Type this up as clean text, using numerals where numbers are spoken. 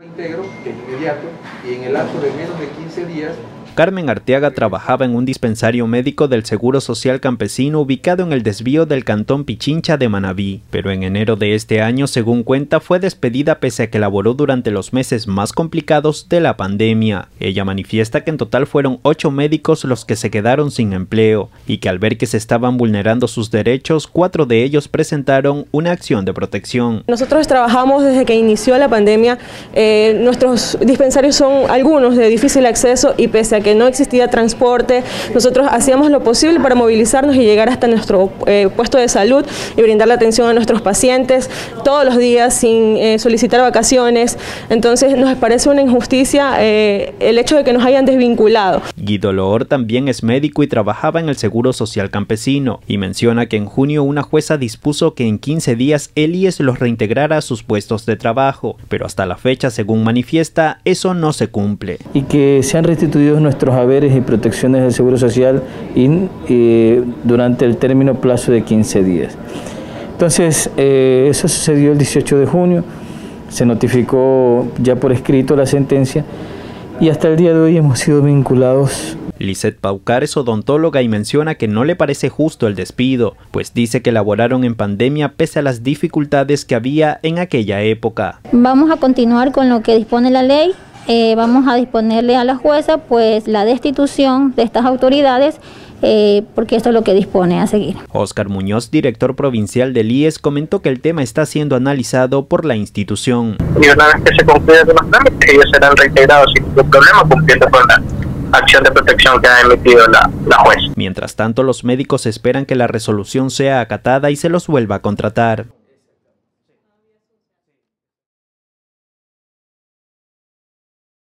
Íntegro, que es inmediato, y en el lapso de menos de 15 días. Carmen Arteaga trabajaba en un dispensario médico del Seguro Social Campesino ubicado en el desvío del cantón Pichincha de Manabí, pero en enero de este año, según cuenta, fue despedida pese a que laboró durante los meses más complicados de la pandemia. Ella manifiesta que en total fueron 8 médicos los que se quedaron sin empleo y que al ver que se estaban vulnerando sus derechos, 4 de ellos presentaron una acción de protección. Nosotros trabajamos desde que inició la pandemia. Nuestros dispensarios son algunos de difícil acceso y pese a que no existía transporte, nosotros hacíamos lo posible para movilizarnos y llegar hasta nuestro puesto de salud y brindar la atención a nuestros pacientes todos los días sin solicitar vacaciones. Entonces nos parece una injusticia el hecho de que nos hayan desvinculado. Guido Loor también es médico y trabajaba en el Seguro Social Campesino y menciona que en junio una jueza dispuso que en 15 días el IES los reintegrara a sus puestos de trabajo, pero hasta la fecha, según manifiesta, eso no se cumple. Y que sean restituidos nuestros haberes y protecciones del Seguro Social durante el término plazo de 15 días. Entonces, eso sucedió el 18 de junio, se notificó ya por escrito la sentencia y hasta el día de hoy hemos sido vinculados. Lisette Paucar es odontóloga y menciona que no le parece justo el despido, pues dice que laboraron en pandemia pese a las dificultades que había en aquella época. Vamos a continuar con lo que dispone la ley. Vamos a disponerle a la jueza pues la destitución de estas autoridades porque esto es lo que dispone a seguir. Óscar Muñoz, director provincial del IES, comentó que el tema está siendo analizado por la institución. Y una vez que se concluyan los trámites, ellos serán reintegrados sin ningún problema, cumpliendo con la acción de protección que ha emitido la jueza. Mientras tanto, los médicos esperan que la resolución sea acatada y se los vuelva a contratar.